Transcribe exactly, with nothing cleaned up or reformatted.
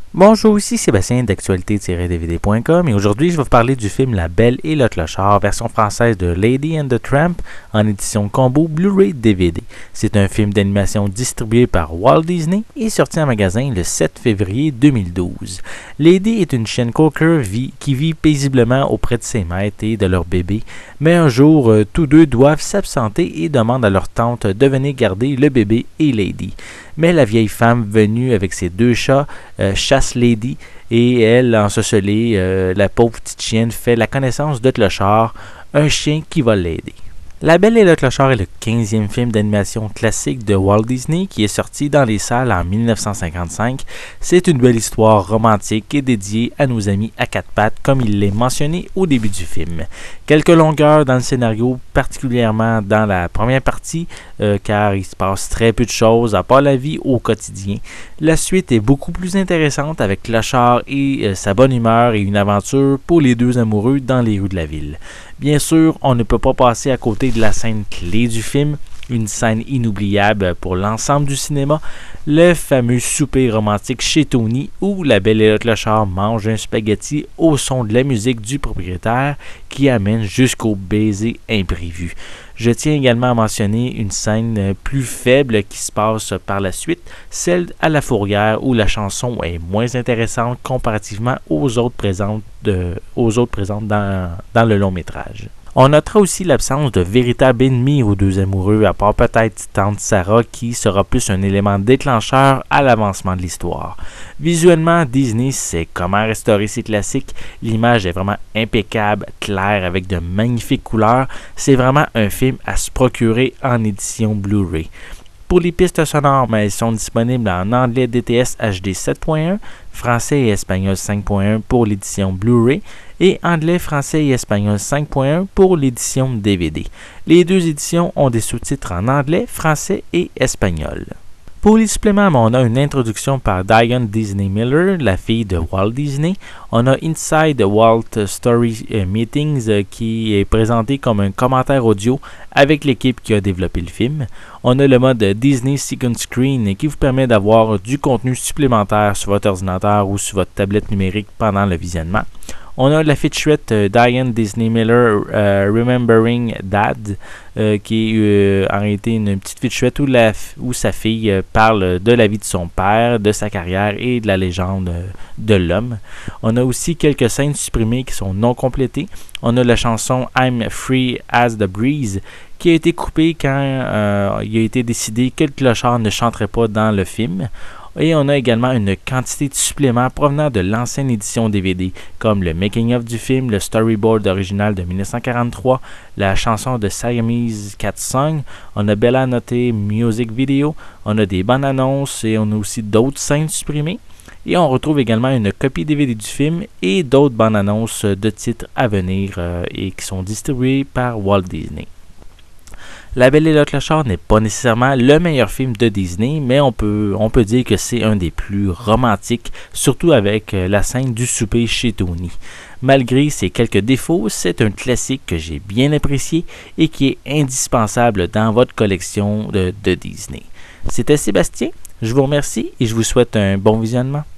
Bonjour, ici Sébastien d'actualité tiret d v d point com et aujourd'hui je vais vous parler du film La Belle et le Clochard, version française de Lady and the Tramp en édition combo Blu-ray D V D. C'est un film d'animation distribué par Walt Disney et sorti en magasin le sept février deux mille douze. Lady est une chienne cocker vie, qui vit paisiblement auprès de ses maîtres et de leur bébé, mais un jour euh, tous deux doivent s'absenter et demandent à leur tante de venir garder le bébé et Lady. Mais la vieille femme venue avec ses deux chats euh, chasse Lady et elle, ensorcelée, euh, la pauvre petite chienne fait la connaissance de Clochard, un chien qui va l'aider. La Belle et le Clochard est le quinzième film d'animation classique de Walt Disney qui est sorti dans les salles en mille neuf cent cinquante-cinq. C'est une belle histoire romantique et dédiée à nos amis à quatre pattes comme il l'est mentionné au début du film. Quelques longueurs dans le scénario, particulièrement dans la première partie, euh, car il se passe très peu de choses à part la vie au quotidien. La suite est beaucoup plus intéressante avec Clochard et euh, sa bonne humeur et une aventure pour les deux amoureux dans les rues de la ville. Bien sûr, on ne peut pas passer à côté de la scène clé du film, une scène inoubliable pour l'ensemble du cinéma, le fameux souper romantique chez Tony où la Belle et le Clochard mangent un spaghetti au son de la musique du propriétaire qui amène jusqu'au baiser imprévu. Je tiens également à mentionner une scène plus faible qui se passe par la suite, celle à la fourrière où la chanson est moins intéressante comparativement aux autres présentes, de, aux autres présentes dans, dans le long métrage. On notera aussi l'absence de véritable ennemi aux deux amoureux, à part peut-être Tante Sarah qui sera plus un élément déclencheur à l'avancement de l'histoire. Visuellement, Disney sait comment restaurer ses classiques. L'image est vraiment impeccable, claire, avec de magnifiques couleurs. C'est vraiment un film à se procurer en édition Blu-ray. Pour les pistes sonores, mais elles sont disponibles en anglais D T S H D sept point un, français et espagnol cinq point un pour l'édition Blu-ray et anglais, français et espagnol cinq point un pour l'édition D V D. Les deux éditions ont des sous-titres en anglais, français et espagnol. Pour les suppléments, on a une introduction par Diane Disney Miller, la fille de Walt Disney. On a Inside Walt Story Meetings qui est présenté comme un commentaire audio avec l'équipe qui a développé le film. On a le mode Disney Second Screen qui vous permet d'avoir du contenu supplémentaire sur votre ordinateur ou sur votre tablette numérique pendant le visionnement. On a la featurette euh, Diane Disney Miller euh, Remembering Dad, euh, qui est euh, en réalité une petite featurette où, la, où sa fille euh, parle de la vie de son père, de sa carrière et de la légende euh, de l'homme. On a aussi quelques scènes supprimées qui sont non complétées. On a la chanson I'm Free as the Breeze qui a été coupée quand euh, il a été décidé que le clochard ne chanterait pas dans le film. Et on a également une quantité de suppléments provenant de l'ancienne édition D V D, comme le making-of du film, le storyboard original de mille neuf cent quarante-trois, la chanson de Siamese Cat Song, on a Bella Notte Music Video, on a des bandes annonces et on a aussi d'autres scènes supprimées. Et on retrouve également une copie D V D du film et d'autres bandes annonces de titres à venir euh, et qui sont distribuées par Walt Disney. La Belle et le Clochard n'est pas nécessairement le meilleur film de Disney, mais on peut, on peut dire que c'est un des plus romantiques, surtout avec la scène du souper chez Tony. Malgré ses quelques défauts, c'est un classique que j'ai bien apprécié et qui est indispensable dans votre collection de, de Disney. C'était Sébastien, je vous remercie et je vous souhaite un bon visionnement.